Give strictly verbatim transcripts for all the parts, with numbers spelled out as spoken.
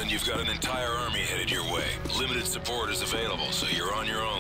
Island, you've got an entire army headed your way. Limited support is available, so you're on your own.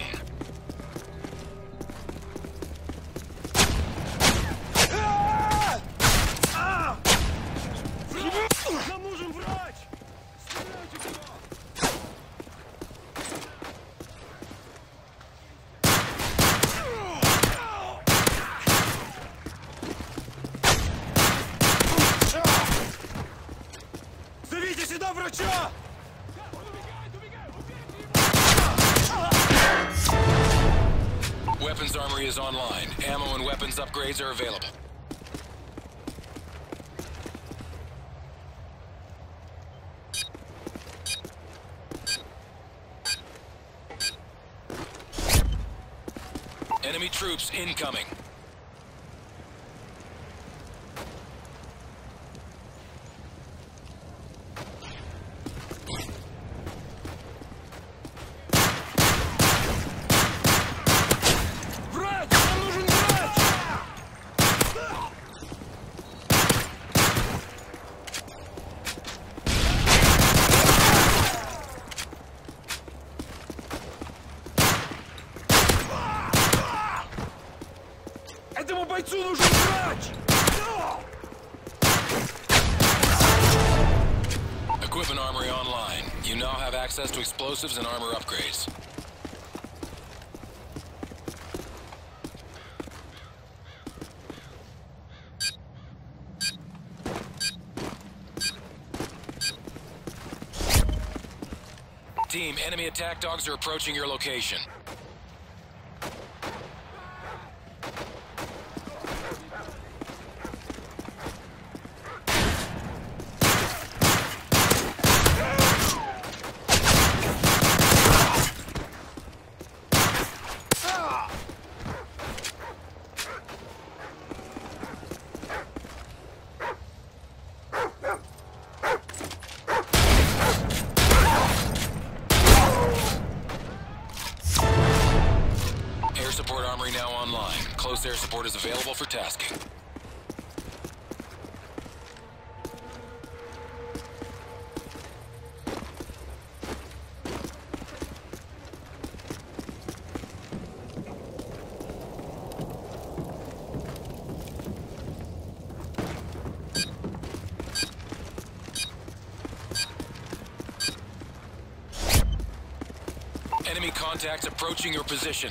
Weapons armory is online. Ammo and weapons upgrades are available. Enemy troops incoming. Этому бойцу нужен врач! Equipment armory online. You now have access to explosives and armor upgrades. Team, enemy attack dogs are approaching your location. Support armory now online. Close air support is available for tasking. Enemy contacts approaching your position.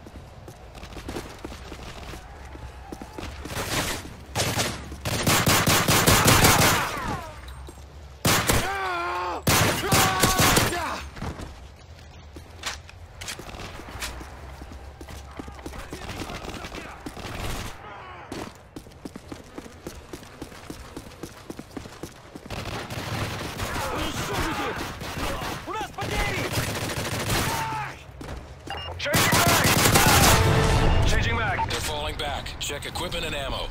They're falling back. Check equipment and ammo.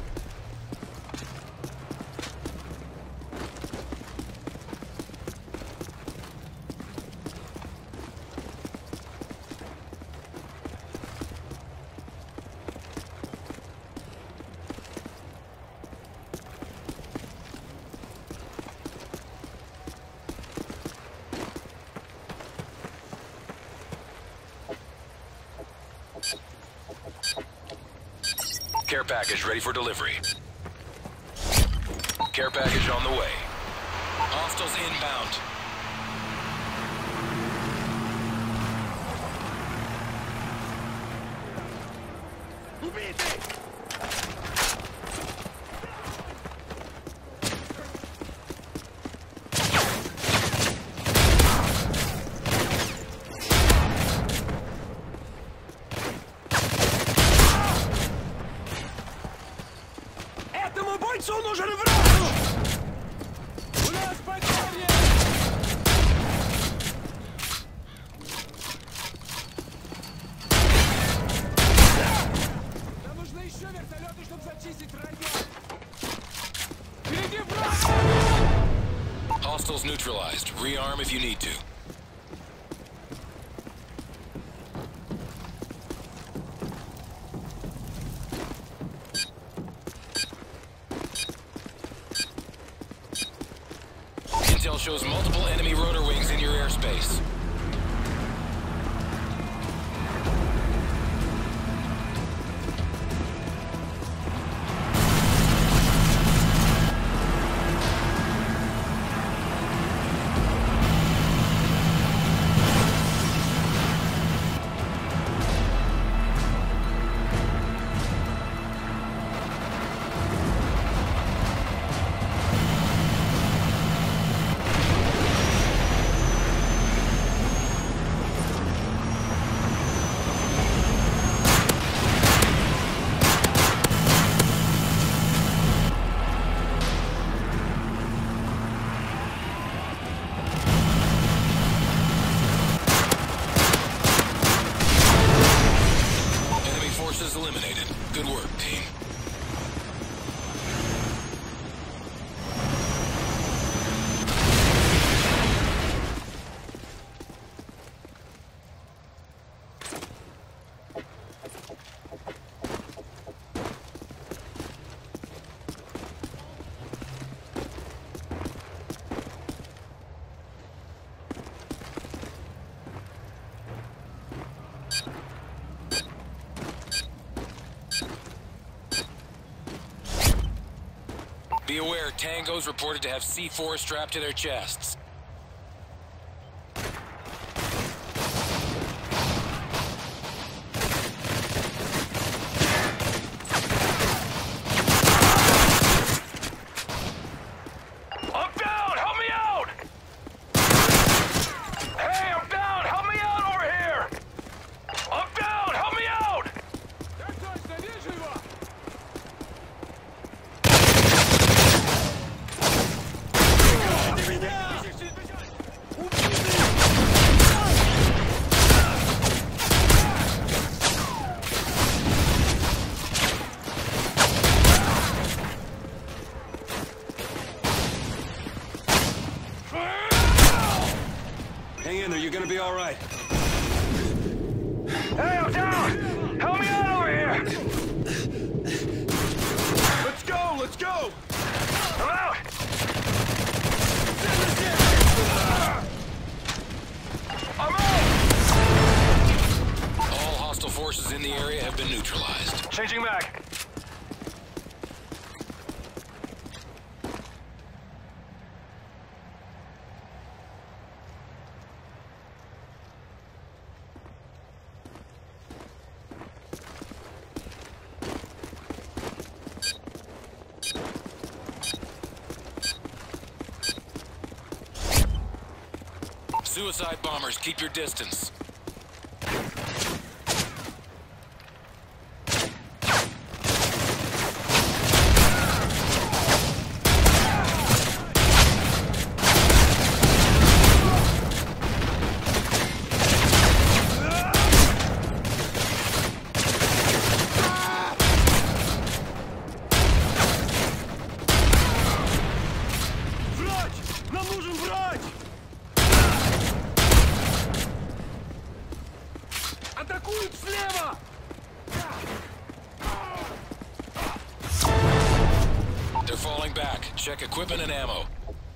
Care package ready for delivery. Care package on the way. Hostiles inbound. Этому бойцу нужен врач! У нас потеря! Нам нужны еще вертолеты, чтобы зачистить район! Впереди враг! Hostiles neutralized. Rearm if you need to. Intel shows multiple enemy rotor airspace. Eliminated. Good work, team. Be aware, Tangos reported to have C four strapped to their chests. I'm down! Help me out! Hey, I'm down! Help me out over here! I'm down! Help me out! Так точно, вижу его! Hang in there, you're gonna be all right. Hey, I'm down! Help me out over here! Let's go, let's go! I'm out! I'm out! All hostile forces in the area have been neutralized. Changing back. Suicide bombers, keep your distance. Врач! Нам нужен врач! Атакуют слева! They're falling back. Check equipment and ammo.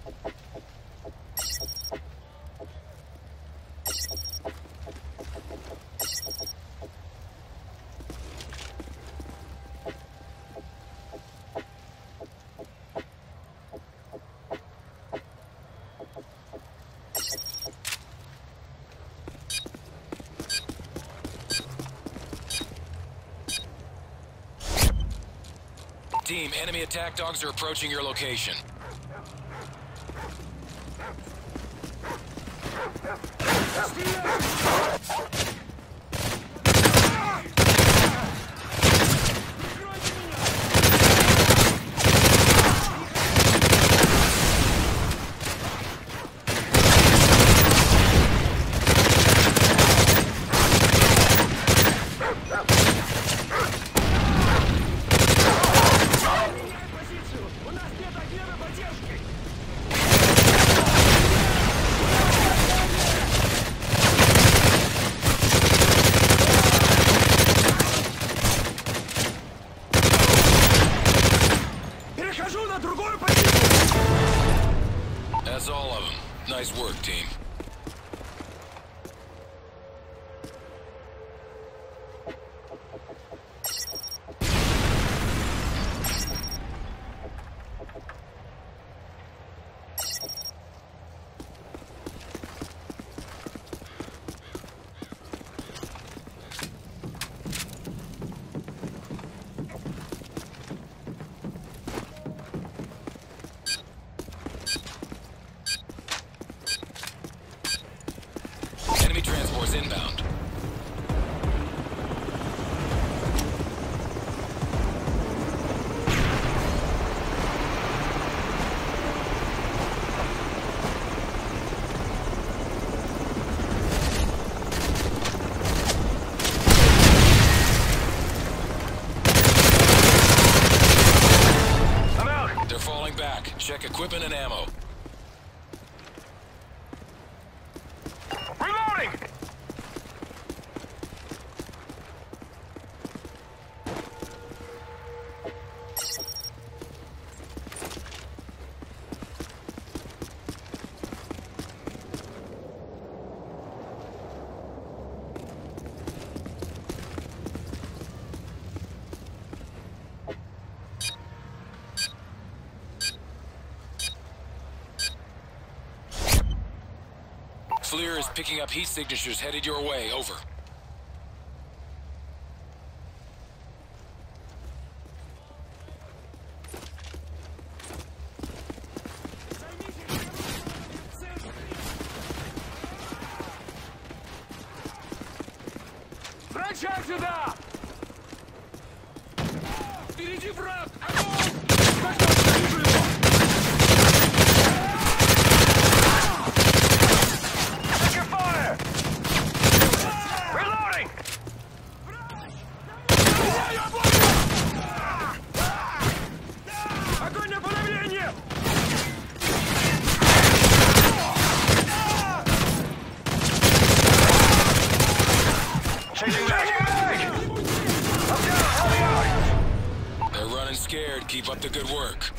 Team, enemy attack dogs are approaching your location. That's all of them. Nice work, team. equipment and ammo. Reloading! FLIR is picking up heat signatures headed your way. Over. Врача сюда! Впереди враг! Огонь! Вижу его! Scared, keep up the good work.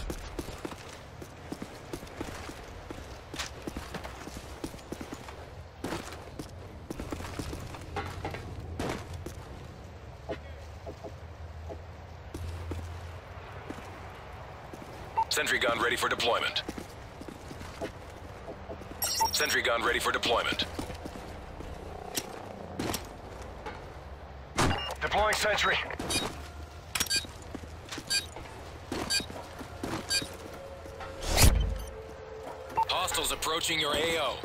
Sentry gun ready for deployment. Sentry gun ready for deployment. Deploying sentry. Hostiles approaching your A O.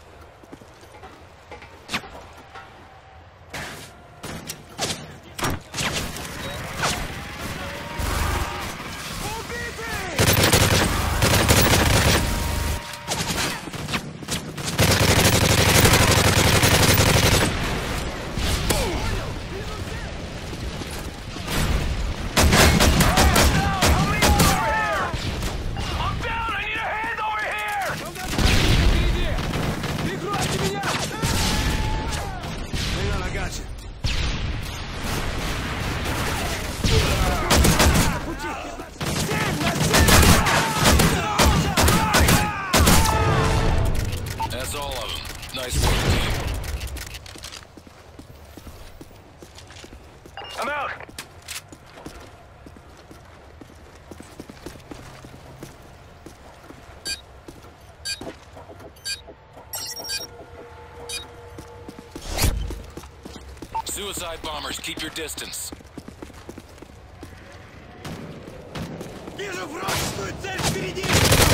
That's all of them. Nice work, team. I'm out! Suicide bombers, keep your distance. Вижу вражескую цель впереди!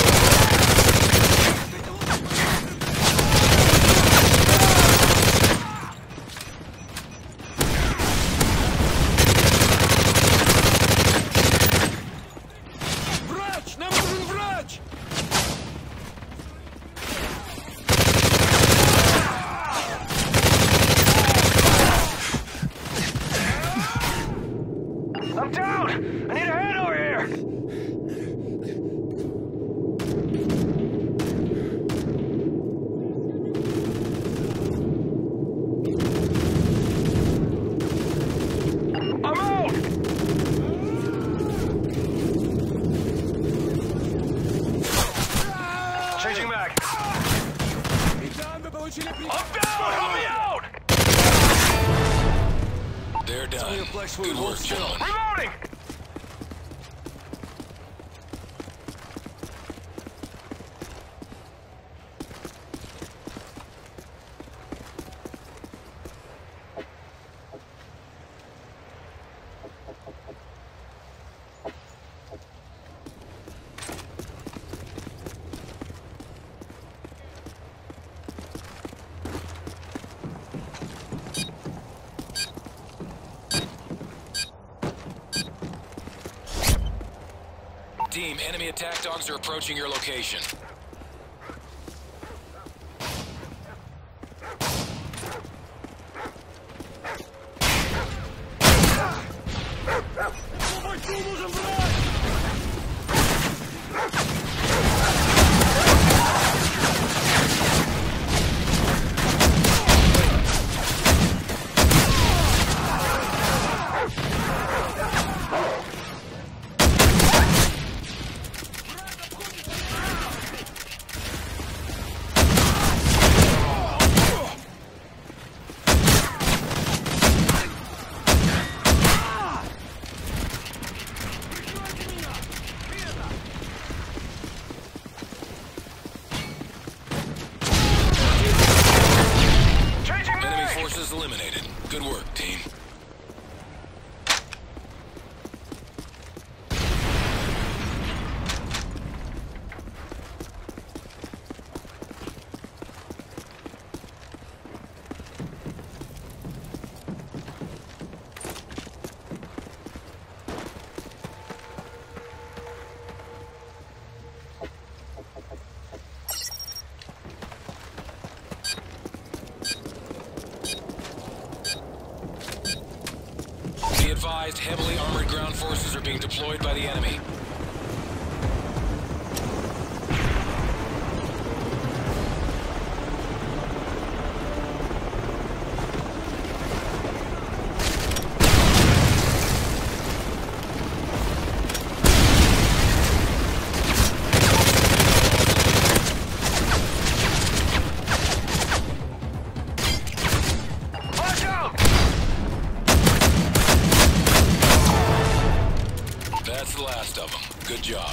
Врач! Нам нужен врач! I'm down! I need a hand over here! I'm out! Changing back. I'm down! Help me out! They're done. Good work, gentlemen. Reloading! Team, enemy attack dogs are approaching your location. Be advised, heavily armored ground forces are being deployed by the enemy. That's the last of them. Good job.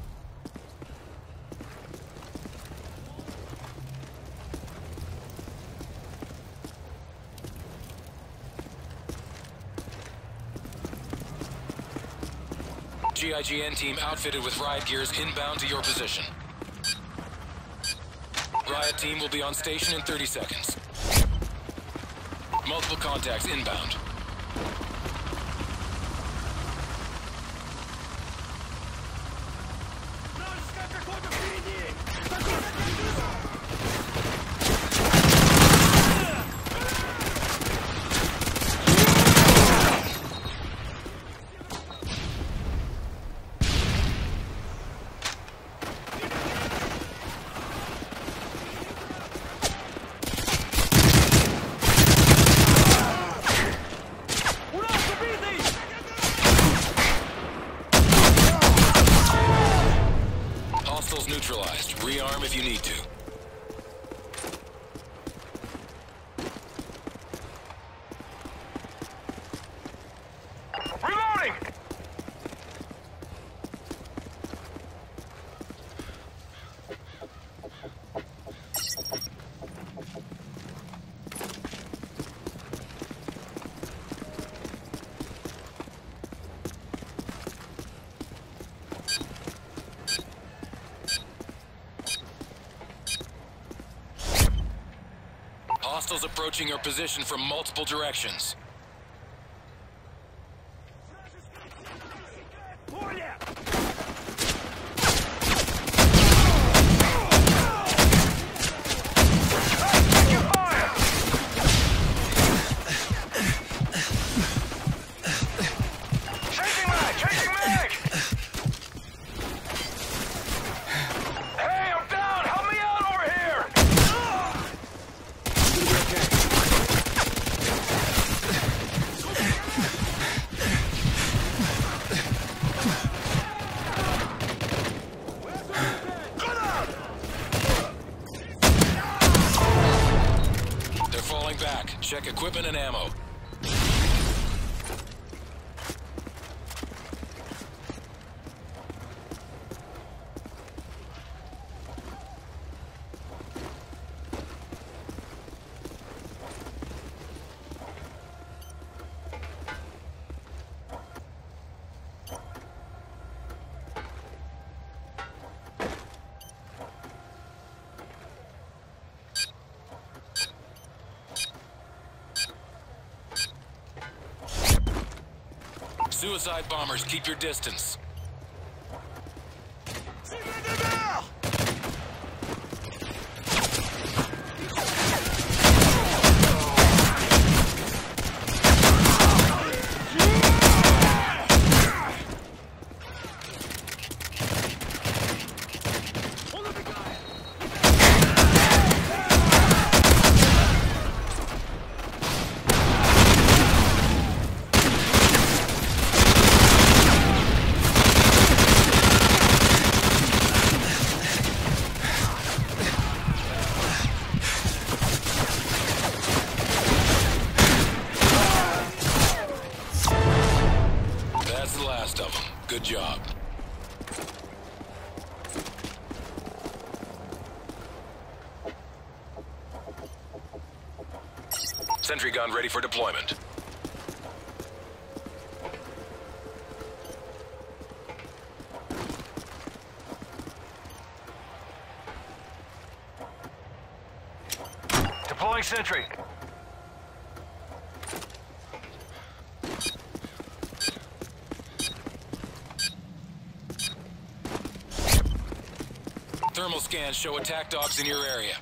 G I G N team outfitted with riot gears inbound to your position. Riot team will be on station in thirty seconds. Multiple contacts inbound. Hostiles neutralized. Rearm if you need to. Reloading! Hostiles approaching your position from multiple directions. Changing mag! Changing mag! Hey, I'm down! Help me out over here! They're falling back. Check equipment and ammo. Suicide bombers, keep your distance. That's the last of them. Good job. Sentry gun ready for deployment. Deploying sentry. Thermal scans show attack dogs in your area.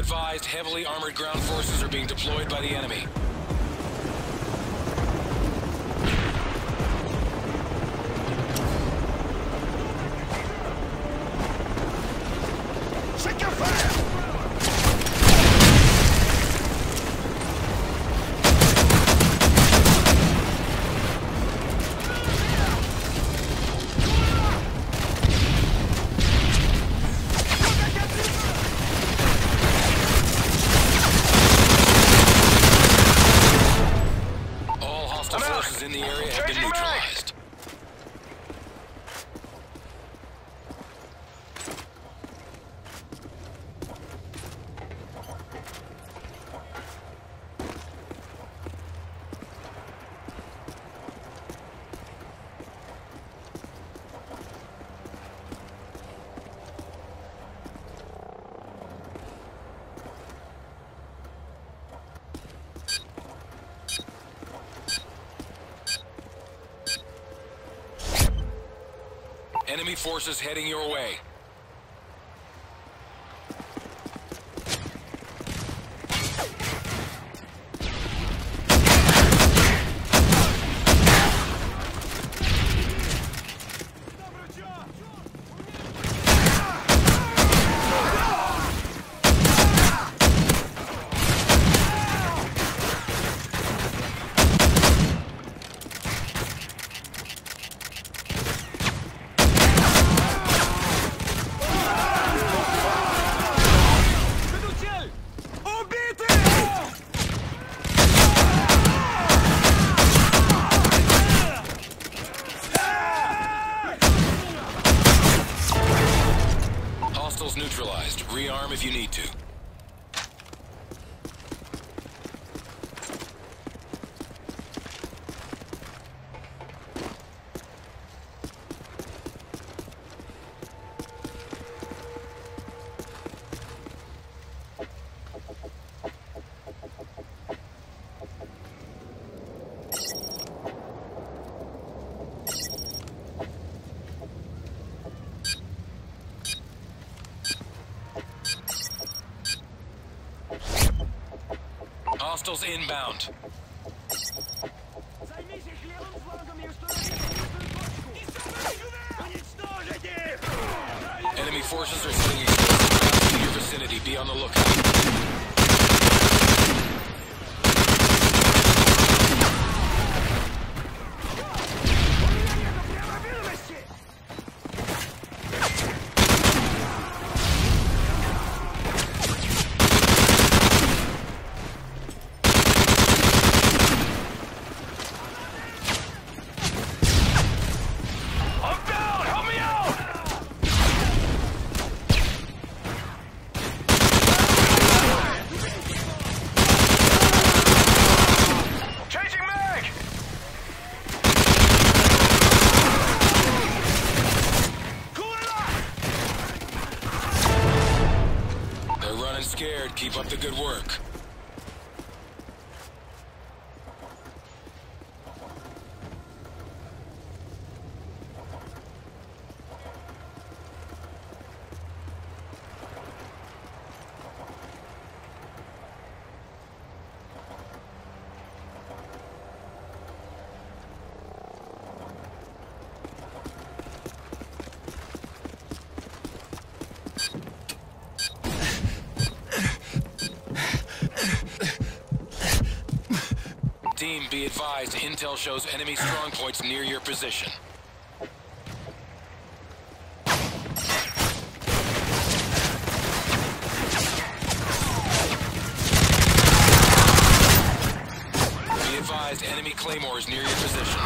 advised, heavily armored ground forces are being deployed by the enemy. Check your fire! Forces in the area have been neutralized. Enemy forces heading your way. Hostiles neutralized. Rearm if you need to. Hostiles inbound. Enemy forces are sending explosives in your vicinity. Be on the lookout. Scared, keep up the good work. Team, be advised, intel shows enemy strongpoints near your position. Be advised, enemy claymores near your position.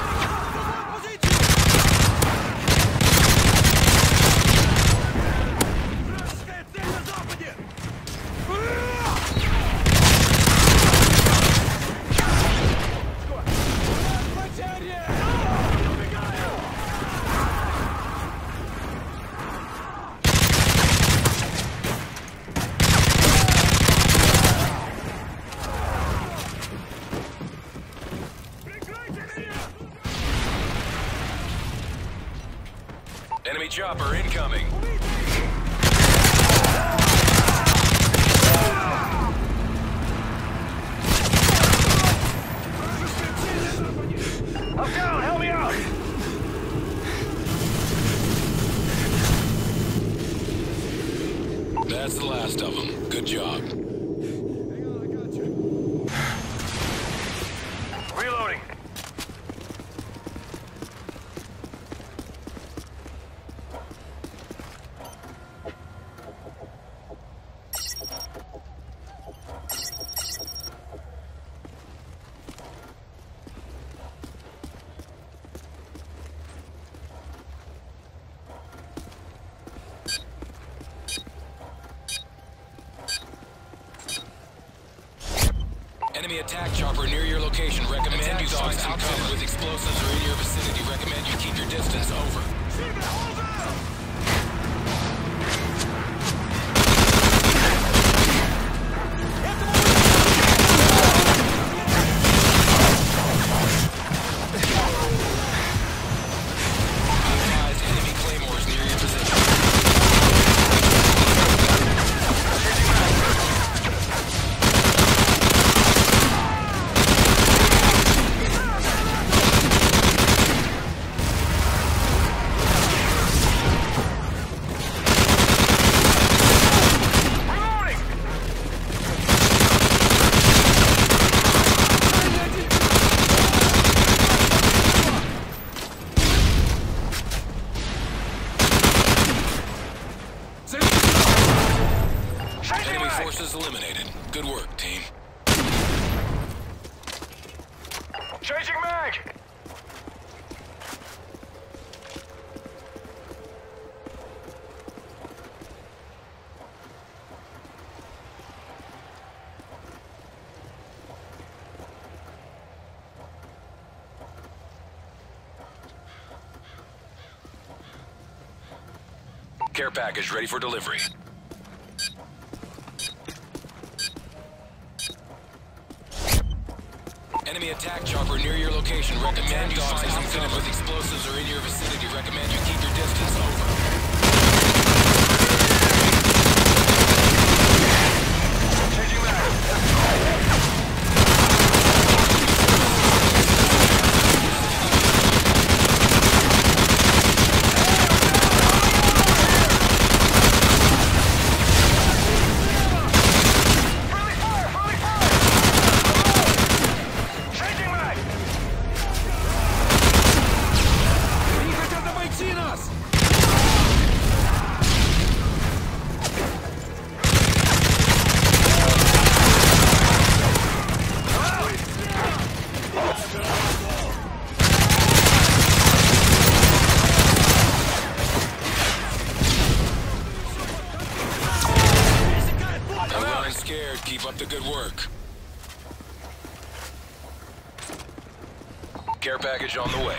Enemy chopper incoming. them. Good job. Hang on, I got you. Reloading. Enemy attack chopper near your location. Recommend you find some cover with explosives or in your vicinity. Recommend you keep your distance. Over. Hold down! Advised enemy claymores near your position. Enemy forces eliminated. Good work, team. Changing mag! Care package ready for delivery. Enemy attack chopper near your location. Recommend you find some cover with explosives or in your vicinity. Recommend you keep your distance. Over. Changing mag! Friendly fire! Friendly fire! Changing mag! Они хотят обойти нас! I'm running scared. Keep up the good work. Care package on the way.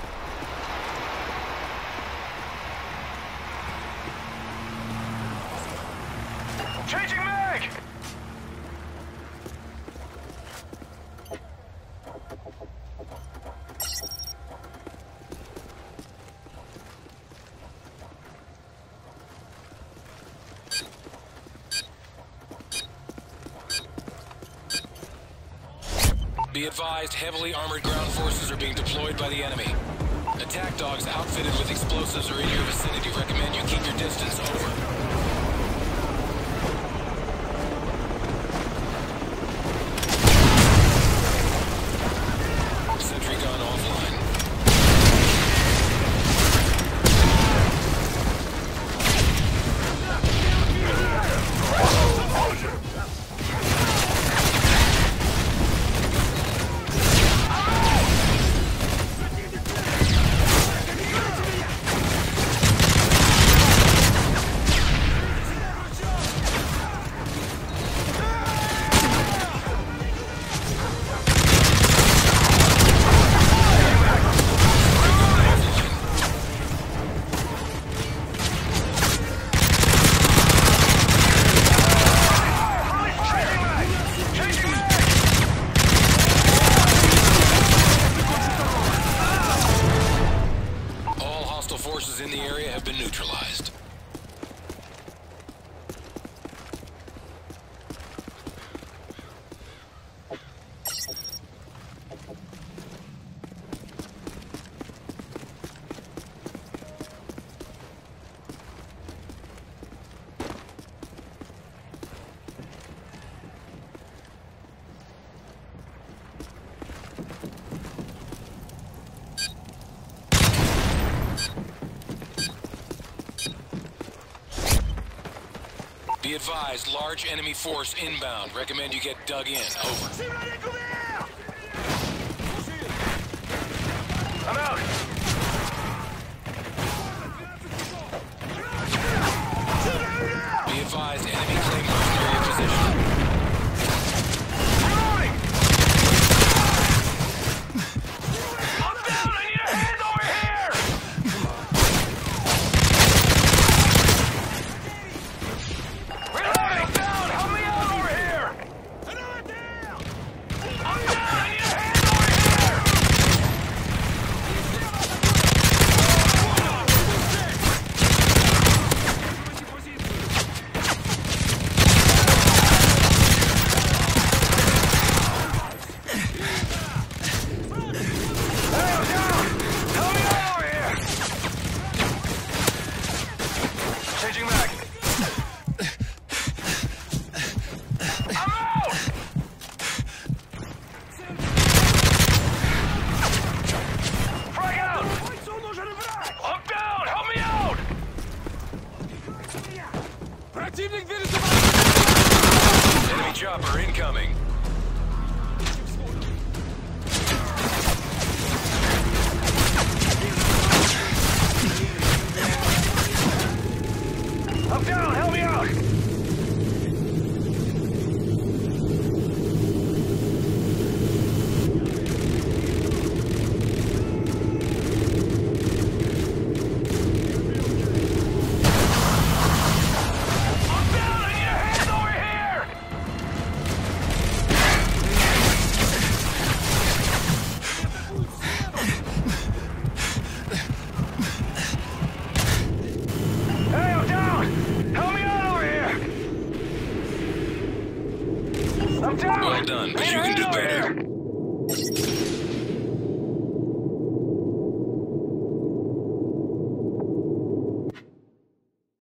Changing mag! Be advised, heavily armored ground forces are being deployed by the enemy. Attack dogs outfitted with explosives are in your vicinity. Recommend you keep your distance. Over. Sentry gun offline. Be advised, large enemy force inbound. Recommend you get dug in. Over. I'm out. Be advised, enemy claymores near your position. Reloading. I'm down. I need a hand over here. Reloading. I'm down. Help me out over here. I'm down. I need a hand over here. Hey, I'm down. Help me out over here. Changing back. I'm out. Frag out. I'm down. Help me out. Противник движется! Enemy chopper incoming. I'm down. Help me out. I'm down. I need a hand over here. Hey, I'm down. Help me out over here. I'm down. Well done, but I need you a can hand do over better. here.